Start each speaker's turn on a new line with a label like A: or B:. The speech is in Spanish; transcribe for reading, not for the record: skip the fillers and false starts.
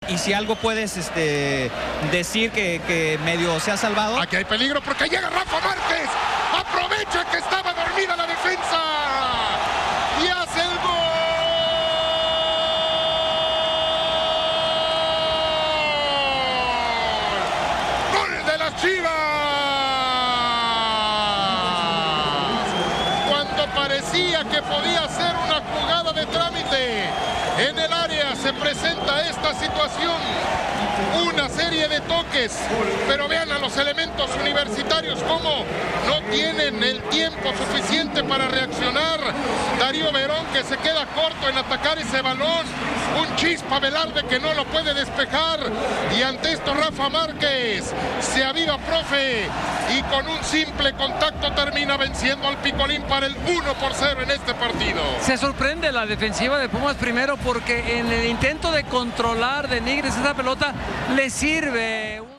A: y si algo puedes decir que medio se ha salvado.
B: Aquí hay peligro porque llega Rafa Márquez. Aprovecha que estaba dormida la defensa. Y hace el gol. Gol de las Chivas. Cuando parecía que podía ser una jugada de trámite, en el área se presenta esta situación. Una serie de toques, pero vean a los elementos universitarios cómo no tienen el tiempo suficiente para reaccionar. Darío Verón, que se queda corto en atacar ese balón. Un Chispa Velarde que no lo puede despejar. Y ante esto Rafa Márquez se aviva, profe, y con un simple contacto termina venciendo al Picolín para el 1-0 en este partido.
C: Se sorprende la defensiva de Pumas primero porque en el intento de controlar de Nigres esa pelota le sirve.